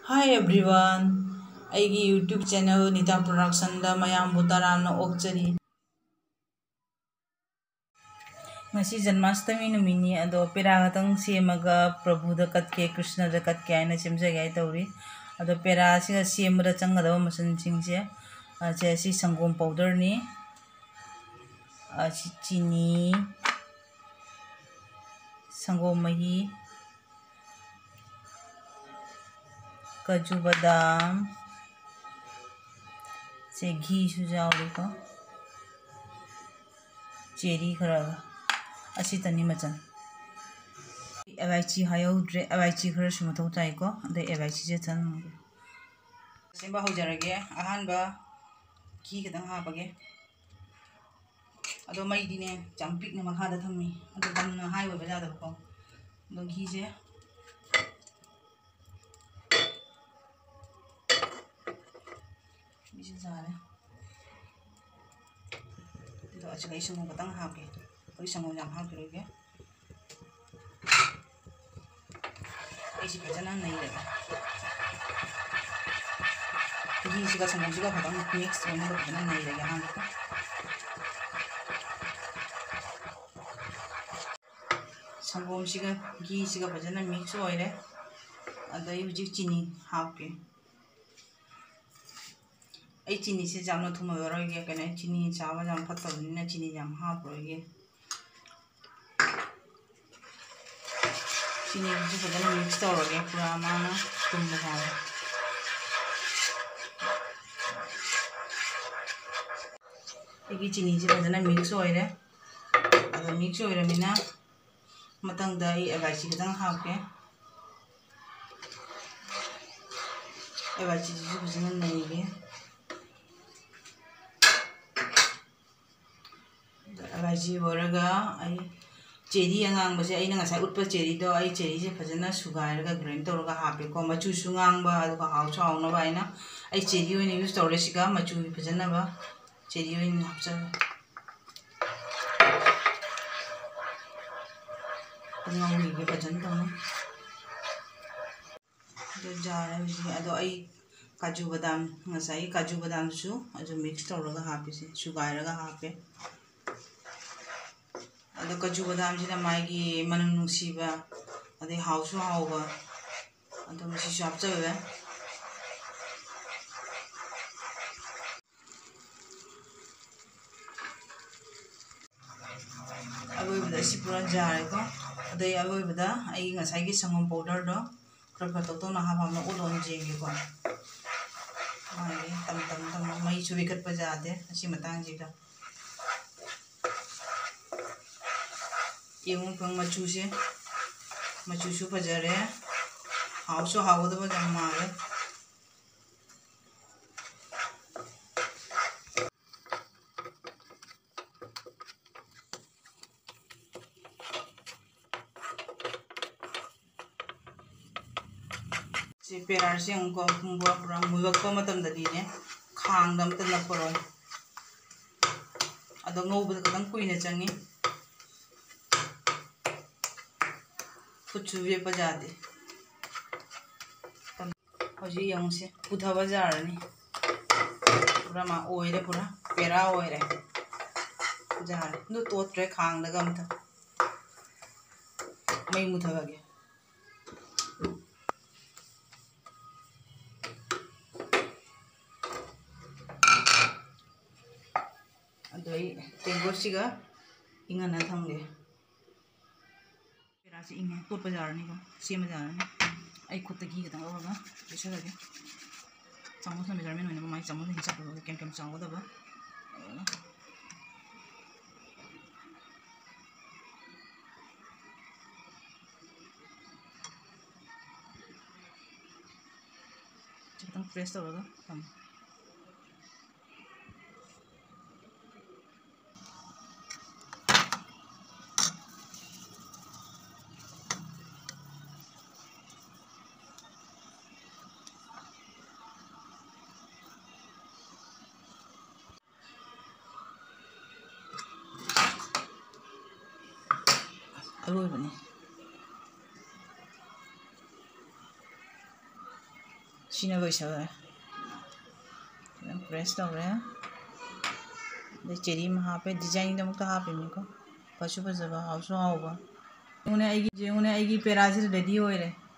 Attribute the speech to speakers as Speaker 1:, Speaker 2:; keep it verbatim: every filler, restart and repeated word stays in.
Speaker 1: Hi everyone. ꯑꯩꯒꯤ YouTube channel Nita Production ꯗ ꯃꯌꯥꯝꯕꯨ ꯇꯔꯥꯝꯅ ꯑꯣꯛꯆꯔꯤ. ꯉꯁꯤ ꯖꯟꯃꯥꯁꯇꯃꯤ ꯅꯨꯃꯤꯠꯅꯤ ꯑꯗꯣ ꯄꯦꯔꯥ ꯈꯛꯇꯪ ꯁꯦꯝꯃꯒ ꯄ꯭ꯔꯚꯨꯗ ꯀꯠꯀꯦ ꯀ꯭ꯔꯤꯁꯅꯗ ꯀꯠꯀꯦ ꯍꯥꯏꯅ ꯁꯦꯝꯖꯒꯦ ꯍꯥꯏ ꯇꯧꯔꯤ. ꯑꯗꯣ ꯄꯦꯔꯥꯁꯤꯒ ꯁꯦꯝꯕꯗ ꯆꯪꯒꯗꯕ ꯃꯆꯜꯁꯤꯡꯁꯦ ꯑꯁꯦ ꯁꯤ ꯁꯪꯒꯣꯝ ꯄꯥꯎꯗꯔꯅꯤ. ꯑꯁꯤ ꯆꯤꯅꯤ, ꯁꯪꯒꯣꯝ ꯃꯍꯤ, ꯀꯖꯨ ꯕꯗꯥꯝ, से घी सुजावरीको चेरी खरागा असी तनी मचन एवाइची हायौद्रे एवाइची खरा सुमथौ ताइको अदे एवाइची जे थन सेंबा होजरगे अहानबा घी खदंग हाबगे अदो मई दिने चांपिक ने मखादा थम्मी अदो दमना हाई ओबा जादबको अदो घी जे इसे जारे तो अच्छा इसे संगो खदंग हाबगे कोई संगो जाम हाबगे ऐसी फजना नहीं रहेगा घी सिका संगो सिका खदंग मिक्स होने को फजना नहीं रहेगा हाँ संगोम सिका घी सिका फजना मिक्स हो रहे अदई हुजिक चीनी हाबगे आई चीनी से जामना थुमा वरगे कने चीनी चावा जाम फतबनिना चीनी जाम हाबरोगे चीनी से फजना मिक्स तौरगे पूरा माना तुम खाओ एगी चीनी से फजना मिक्स होइरे अदा मिक्स होइरमिना मतंग दई एबाची खदंग हाबगे एबाची से फजना नईगे एबाची वरगा आई चेरी अंगांग बसे आई नंगा साइ उटपा चेरी दो आई चेरी से फजना सुगाइरगा ग्राइंड तौरगा हाबे को मचु सुंगांगबा अदुगा हाउ चाउनबा आइना आई चेरी ओइन यूज तौरे सिगा मचु फजना बा चेरी ओइन हाबचा ngau gi pajan to no do jara ji ado ai kaju badam ngasai kaju badam su ajo mix tawraga hape se sugar raga hape ado kaju badam ji na mai gi manung nungsi ba ade hau su hau ba ado misi shop chawe अगोई बदा सी पूरा जारे को अदई अगोई बदा आई ngasai gi sangom powder do खर खर तो तो ना हाबा उलोन जेंगे को माई तम तम तम मई चुबी कट बजादे असी मतंग जिगा येमु पंग मचु से मचु सु फजरे हाउ सु हाउ दबा जम मारे पेरार से उनको पूरा पूरा मुलक मतम ददीने खांग दम त नपरोय अदो ngौबद खदंग कुइने चंगी फुचु वे बजादे होजी यंग से पुथा बजारनी पूरा मा ओइरे पूरा पेरा ओइरे जार नु तोत्रे खांग दगा मथ मई मुथागे अदई तेंगोसिगा इंगना थंगे पेरासी इंगे तोट बजारनी को सेम बजारनी आई खुद की खदंग होगा बिसरगे चामच में मेजरमेंट होने माई चामच हिसाब होगा केम केम चाव दबा खदंग प्रेस होगा हम अरोइबनी Sina loisare. Press tawre. The cherry ma hape design da mukta hape miko. Pasu pasaba hausu hauba. Jengune aigi jengune aigi pera sir ready hoire.